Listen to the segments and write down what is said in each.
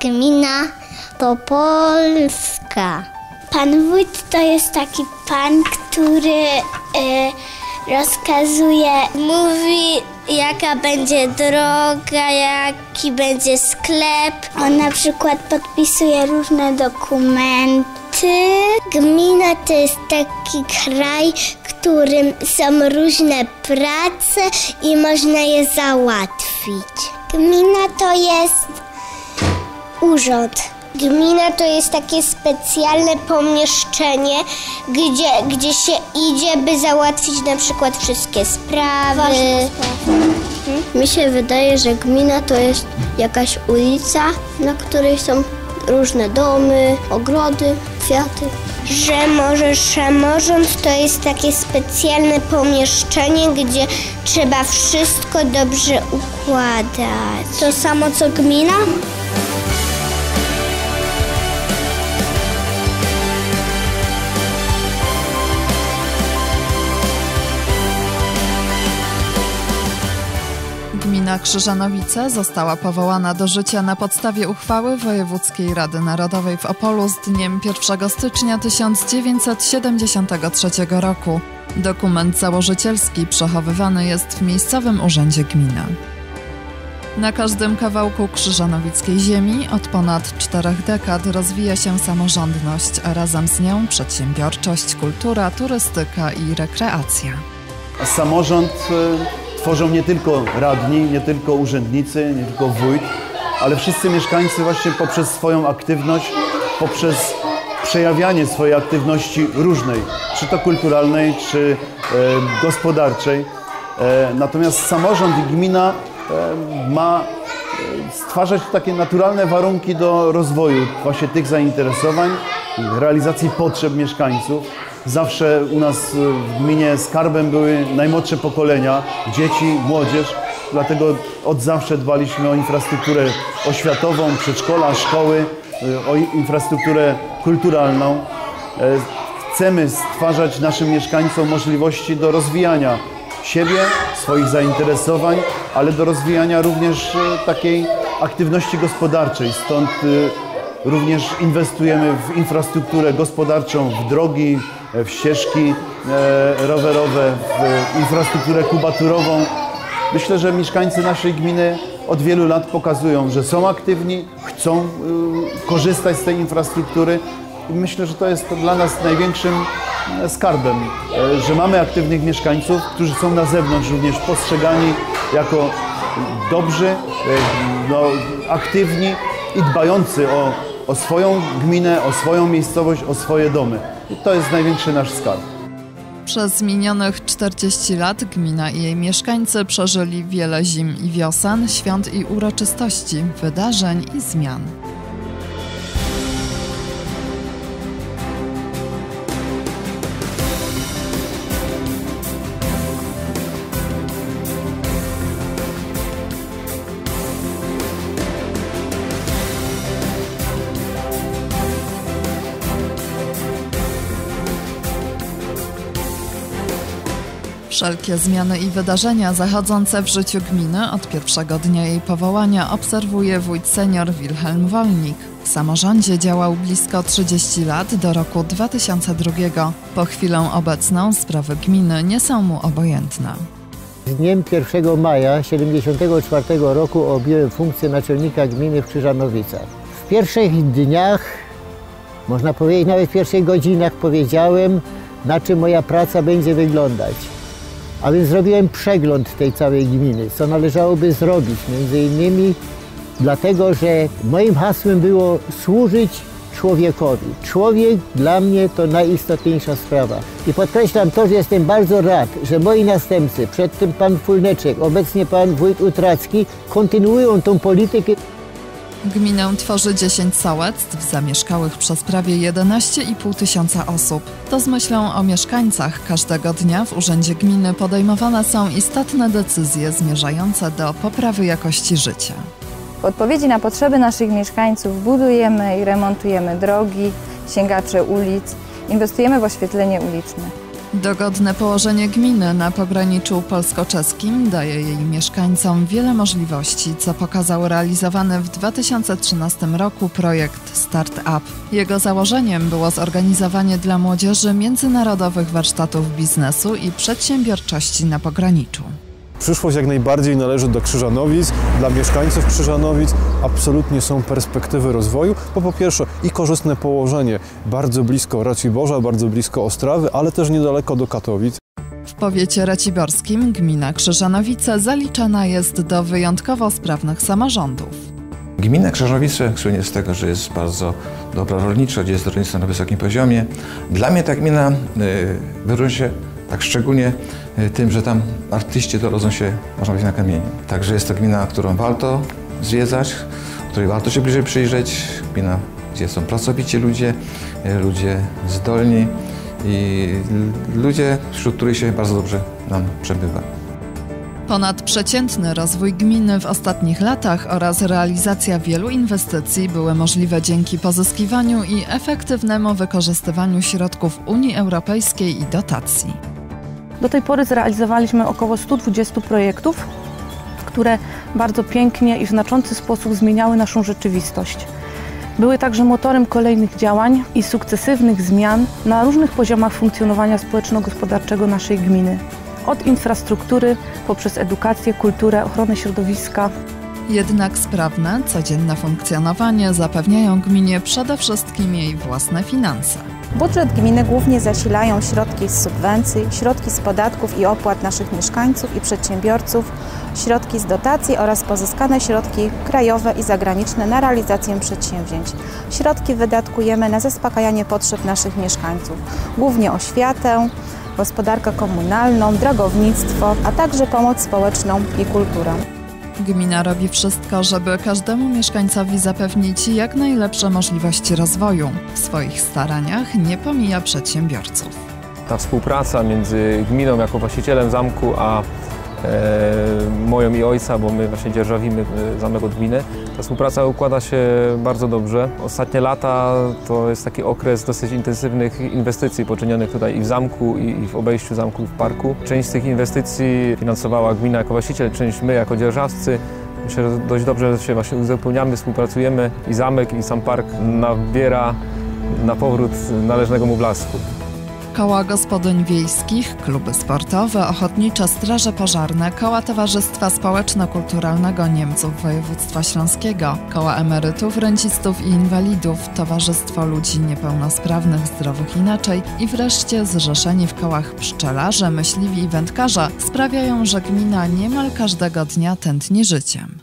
Gmina to Polska. Pan wójt to jest taki pan, który rozkazuje, mówi jaka będzie droga, jaki będzie sklep. On na przykład podpisuje różne dokumenty. Gmina to jest taki kraj, w którym są różne prace i można je załatwić. Gmina to jest urząd. Gmina to jest takie specjalne pomieszczenie, gdzie się idzie, by załatwić na przykład wszystkie sprawy. Mi się wydaje, że gmina to jest jakaś ulica, na której są różne domy, ogrody, kwiaty. Że może samorząd to jest takie specjalne pomieszczenie, gdzie trzeba wszystko dobrze układać. To samo co gmina? Gmina Krzyżanowice została powołana do życia na podstawie uchwały Wojewódzkiej Rady Narodowej w Opolu z dniem 1 stycznia 1973 roku. Dokument założycielski przechowywany jest w miejscowym urzędzie gminy. Na każdym kawałku krzyżanowickiej ziemi od ponad 4 dekad rozwija się samorządność, a razem z nią przedsiębiorczość, kultura, turystyka i rekreacja. Samorząd tworzą nie tylko radni, nie tylko urzędnicy, nie tylko wójt, ale wszyscy mieszkańcy właśnie poprzez swoją aktywność, poprzez przejawianie swojej aktywności różnej, czy to kulturalnej, czy gospodarczej. Natomiast samorząd i gmina ma stwarzać takie naturalne warunki do rozwoju właśnie tych zainteresowań, realizacji potrzeb mieszkańców. Zawsze u nas w gminie skarbem były najmłodsze pokolenia, dzieci, młodzież, dlatego od zawsze dbaliśmy o infrastrukturę oświatową, przedszkola, szkoły, o infrastrukturę kulturalną. Chcemy stwarzać naszym mieszkańcom możliwości do rozwijania siebie, swoich zainteresowań, ale do rozwijania również takiej aktywności gospodarczej. Stąd również inwestujemy w infrastrukturę gospodarczą, w drogi, w ścieżki rowerowe, w infrastrukturę kubaturową. Myślę, że mieszkańcy naszej gminy od wielu lat pokazują, że są aktywni, chcą korzystać z tej infrastruktury. I myślę, że to jest dla nas największym skarbem, że mamy aktywnych mieszkańców, którzy są na zewnątrz również postrzegani jako dobrzy, aktywni i dbający o swoją gminę, o swoją miejscowość, o swoje domy. I to jest największy nasz skarb. Przez minionych 40 lat gmina i jej mieszkańcy przeżyli wiele zim i wiosen, świąt i uroczystości, wydarzeń i zmian. Wszelkie zmiany i wydarzenia zachodzące w życiu gminy od pierwszego dnia jej powołania obserwuje wójt senior Wilhelm Wolnik. W samorządzie działał blisko 30 lat do roku 2002. Po chwilę obecną sprawy gminy nie są mu obojętne. Z dniem 1 maja 1974 roku objąłem funkcję naczelnika gminy w Krzyżanowicach. W pierwszych dniach, można powiedzieć nawet w pierwszych godzinach powiedziałem, na czym moja praca będzie wyglądać. A więc zrobiłem przegląd tej całej gminy, co należałoby zrobić, między innymi dlatego, że moim hasłem było służyć człowiekowi. Człowiek dla mnie to najistotniejsza sprawa. I podkreślam to, że jestem bardzo rad, że moi następcy, przedtem pan Fulneczek, obecnie pan wójt Utracki, kontynuują tą politykę. Gminę tworzy 10 sołectw zamieszkałych przez prawie 11,5 tysiąca osób. To z myślą o mieszkańcach każdego dnia w urzędzie gminy podejmowane są istotne decyzje zmierzające do poprawy jakości życia. W odpowiedzi na potrzeby naszych mieszkańców budujemy i remontujemy drogi, sięgacze ulic, inwestujemy w oświetlenie uliczne. Dogodne położenie gminy na pograniczu polsko-czeskim daje jej mieszkańcom wiele możliwości, co pokazał realizowany w 2013 roku projekt Start Up. Jego założeniem było zorganizowanie dla młodzieży międzynarodowych warsztatów biznesu i przedsiębiorczości na pograniczu. Przyszłość jak najbardziej należy do Krzyżanowic, dla mieszkańców Krzyżanowic absolutnie są perspektywy rozwoju, bo po pierwsze i korzystne położenie bardzo blisko Raciborza, bardzo blisko Ostrawy, ale też niedaleko do Katowic. W powiecie raciborskim gmina Krzyżanowice zaliczana jest do wyjątkowo sprawnych samorządów. Gmina Krzyżanowice słynie z tego, że jest bardzo dobra rolniczo, gdzie jest rolnictwo na wysokim poziomie. Dla mnie ta gmina wyróżnia się tak szczególnie tym, że tam artyści to rodzą się, można powiedzieć, na kamieniu. Także jest to gmina, którą warto zwiedzać, której warto się bliżej przyjrzeć. Gmina, gdzie są pracowici ludzie, ludzie zdolni i ludzie, wśród których się bardzo dobrze nam przebywa. Ponadprzeciętny rozwój gminy w ostatnich latach oraz realizacja wielu inwestycji były możliwe dzięki pozyskiwaniu i efektywnemu wykorzystywaniu środków Unii Europejskiej i dotacji. Do tej pory zrealizowaliśmy około 120 projektów, które bardzo pięknie i w znaczący sposób zmieniały naszą rzeczywistość. Były także motorem kolejnych działań i sukcesywnych zmian na różnych poziomach funkcjonowania społeczno-gospodarczego naszej gminy. Od infrastruktury, poprzez edukację, kulturę, ochronę środowiska. Jednak sprawne, codzienne funkcjonowanie zapewniają gminie przede wszystkim jej własne finanse. Budżet gminy głównie zasilają środki z subwencji, środki z podatków i opłat naszych mieszkańców i przedsiębiorców, środki z dotacji oraz pozyskane środki krajowe i zagraniczne na realizację przedsięwzięć. Środki wydatkujemy na zaspokajanie potrzeb naszych mieszkańców, głównie oświatę, gospodarkę komunalną, drogownictwo, a także pomoc społeczną i kulturę. Gmina robi wszystko, żeby każdemu mieszkańcowi zapewnić jak najlepsze możliwości rozwoju. W swoich staraniach nie pomija przedsiębiorców. Ta współpraca między gminą jako właścicielem zamku, a moją i ojca, bo my właśnie dzierżawimy zamek od gminy. Ta współpraca układa się bardzo dobrze. Ostatnie lata to jest taki okres dosyć intensywnych inwestycji poczynionych tutaj i w zamku, i w obejściu zamku, i w parku. Część z tych inwestycji finansowała gmina jako właściciel, część my jako dzierżawcy. Myślę, że dość dobrze się właśnie uzupełniamy, współpracujemy i zamek, i sam park nabiera na powrót należnego mu blasku. Koła gospodyń wiejskich, kluby sportowe, ochotnicze straże pożarne, koła Towarzystwa Społeczno-Kulturalnego Niemców Województwa Śląskiego, koła emerytów, rencistów i inwalidów, Towarzystwo Ludzi Niepełnosprawnych Zdrowych Inaczej i wreszcie zrzeszeni w kołach pszczelarze, myśliwi i wędkarze sprawiają, że gmina niemal każdego dnia tętni życiem.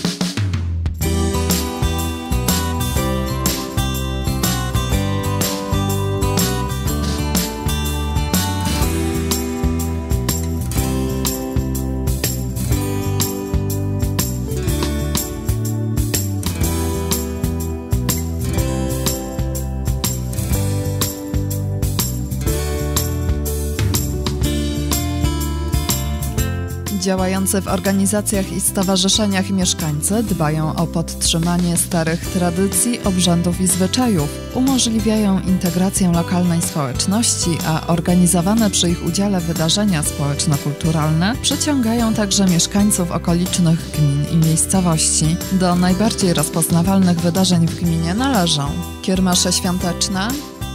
Działający w organizacjach i stowarzyszeniach mieszkańcy dbają o podtrzymanie starych tradycji, obrzędów i zwyczajów, umożliwiają integrację lokalnej społeczności, a organizowane przy ich udziale wydarzenia społeczno-kulturalne przyciągają także mieszkańców okolicznych gmin i miejscowości. Do najbardziej rozpoznawalnych wydarzeń w gminie należą kiermasze świąteczne,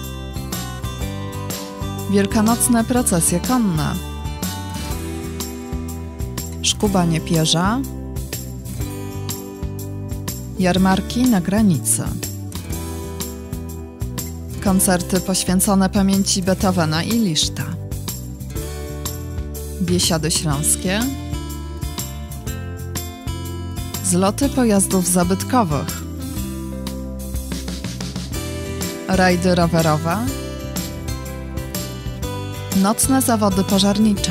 wielkanocne procesje konne, szkubanie pierza, jarmarki na granicy, koncerty poświęcone pamięci Beethovena i Liszta, biesiady śląskie, zloty pojazdów zabytkowych, rajdy rowerowe, nocne zawody pożarnicze,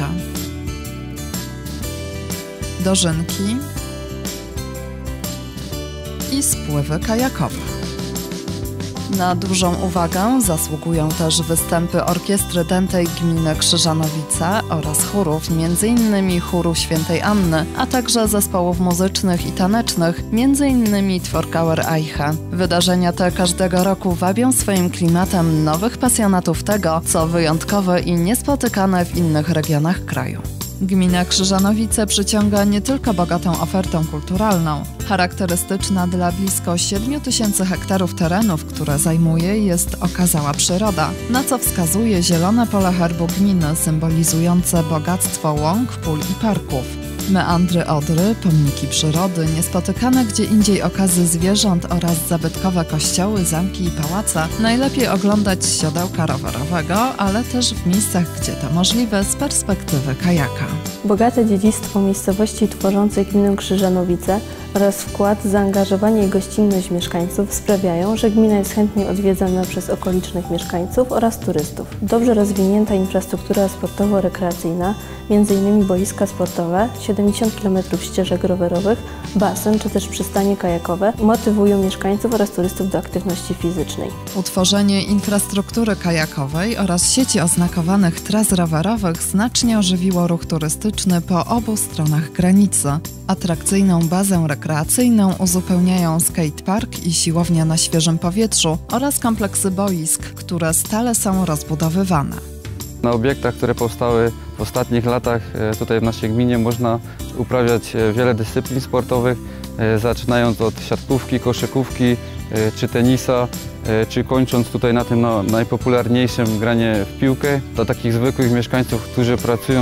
dożynki i spływy kajakowe. Na dużą uwagę zasługują też występy Orkiestry Dętej Gminy Krzyżanowice oraz chórów, m.in. chóru Świętej Anny, a także zespołów muzycznych i tanecznych, m.in. Tworkauer Eiche. Wydarzenia te każdego roku wabią swoim klimatem nowych pasjonatów tego, co wyjątkowe i niespotykane w innych regionach kraju. Gmina Krzyżanowice przyciąga nie tylko bogatą ofertą kulturalną. Charakterystyczna dla blisko 7 000 hektarów terenów, które zajmuje, jest okazała przyroda, na co wskazuje zielone pole herbu gminy symbolizujące bogactwo łąk, pól i parków. Meandry Odry, pomniki przyrody, niespotykane gdzie indziej okazy zwierząt oraz zabytkowe kościoły, zamki i pałace najlepiej oglądać z siodełka rowerowego, ale też w miejscach, gdzie to możliwe, z perspektywy kajaka. Bogate dziedzictwo miejscowości tworzącej gminę Krzyżanowice oraz wkład, zaangażowanie i gościnność mieszkańców sprawiają, że gmina jest chętnie odwiedzana przez okolicznych mieszkańców oraz turystów. Dobrze rozwinięta infrastruktura sportowo-rekreacyjna, m.in. boiska sportowe, 70 km ścieżek rowerowych, basen czy też przystanie kajakowe motywują mieszkańców oraz turystów do aktywności fizycznej. Utworzenie infrastruktury kajakowej oraz sieci oznakowanych tras rowerowych znacznie ożywiło ruch turystyczny po obu stronach granicy. Atrakcyjną bazę rekreacyjną uzupełniają skatepark i siłownia na świeżym powietrzu oraz kompleksy boisk, które stale są rozbudowywane. Na obiektach, które powstały w ostatnich latach tutaj w naszej gminie, można uprawiać wiele dyscyplin sportowych, zaczynając od siatkówki, koszykówki czy tenisa, czy kończąc tutaj na tym najpopularniejszym granie w piłkę. Dla takich zwykłych mieszkańców, którzy pracują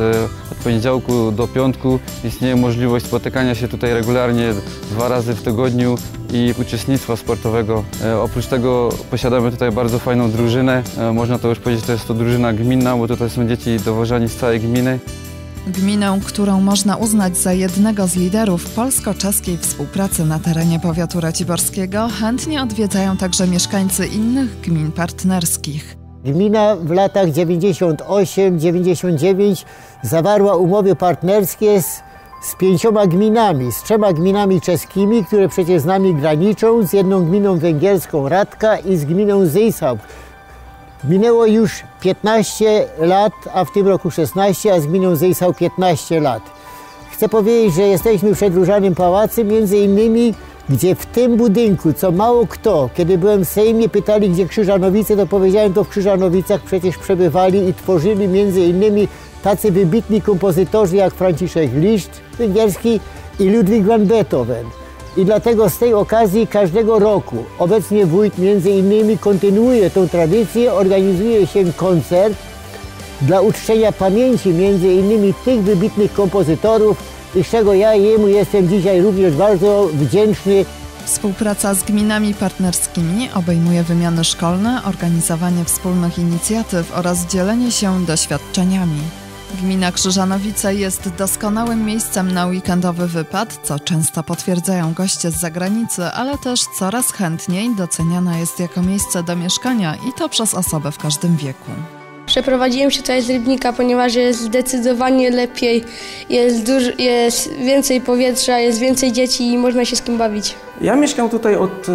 od poniedziałku do piątku, istnieje możliwość spotykania się tutaj regularnie 2 razy w tygodniu i uczestnictwa sportowego. Oprócz tego posiadamy tutaj bardzo fajną drużynę. Można to już powiedzieć, że to jest to drużyna gminna, bo tutaj są dzieci dowożeni z całej gminy. Gminę, którą można uznać za jednego z liderów polsko-czeskiej współpracy na terenie powiatu raciborskiego, chętnie odwiedzają także mieszkańcy innych gmin partnerskich. Gmina w latach 98-99 zawarła umowy partnerskie z 5 gminami, z 3 gminami czeskimi, które przecież z nami graniczą, z jedną gminą węgierską Radka i z gminą Zysał. Minęło już 15 lat, a w tym roku 16, a z gminą Zysał 15 lat. Chcę powiedzieć, że jesteśmy przed Różanym Pałacem, między innymi, gdzie w tym budynku, co mało kto, kiedy byłem w Sejmie, pytali, gdzie Krzyżanowice, to powiedziałem, to w Krzyżanowicach przecież przebywali i tworzyli między innymi tacy wybitni kompozytorzy jak Franciszek Liszt węgierski i Ludwig van Beethoven. I dlatego z tej okazji każdego roku obecnie wójt między innymi kontynuuje tą tradycję, organizuje się koncert dla uczczenia pamięci między innymi tych wybitnych kompozytorów, i z czego ja jemu jestem dzisiaj również bardzo wdzięczny. Współpraca z gminami partnerskimi obejmuje wymiany szkolne, organizowanie wspólnych inicjatyw oraz dzielenie się doświadczeniami. Gmina Krzyżanowice jest doskonałym miejscem na weekendowy wypad, co często potwierdzają goście z zagranicy, ale też coraz chętniej doceniana jest jako miejsce do mieszkania i to przez osobę w każdym wieku. Przeprowadziłem się tutaj z Rybnika, ponieważ jest zdecydowanie lepiej, jest więcej powietrza, jest więcej dzieci i można się z kim bawić. Ja mieszkam tutaj od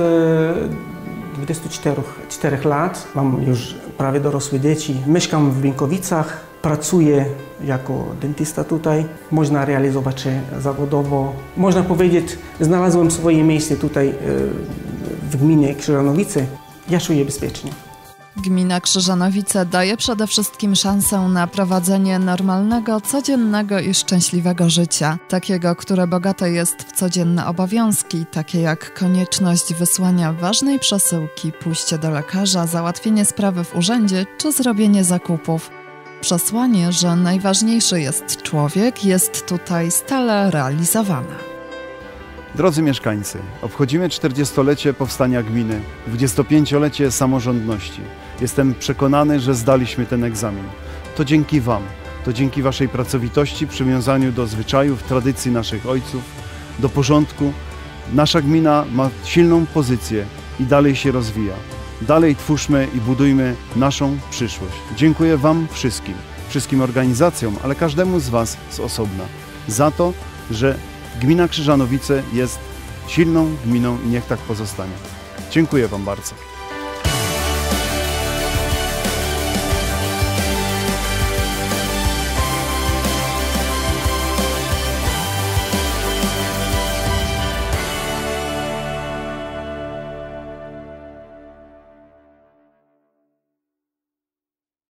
24 lat, mam już prawie dorosłe dzieci. Mieszkam w Bienkowicach, pracuję jako dentysta tutaj. Można realizować się zawodowo. Można powiedzieć, znalazłem swoje miejsce tutaj w gminie Krzyżanowice. Ja czuję bezpiecznie. Gmina Krzyżanowice daje przede wszystkim szansę na prowadzenie normalnego, codziennego i szczęśliwego życia. Takiego, które bogate jest w codzienne obowiązki, takie jak konieczność wysłania ważnej przesyłki, pójście do lekarza, załatwienie sprawy w urzędzie czy zrobienie zakupów. Przesłanie, że najważniejszy jest człowiek, jest tutaj stale realizowane. Drodzy mieszkańcy, obchodzimy 40-lecie powstania gminy, 25-lecie samorządności. Jestem przekonany, że zdaliśmy ten egzamin. To dzięki Wam, to dzięki Waszej pracowitości, przywiązaniu do zwyczajów, tradycji naszych ojców, do porządku. Nasza gmina ma silną pozycję i dalej się rozwija. Dalej twórzmy i budujmy naszą przyszłość. Dziękuję Wam wszystkim organizacjom, ale każdemu z Was z osobna za to, że Gmina Krzyżanowice jest silną gminą i niech tak pozostanie. Dziękuję Wam bardzo.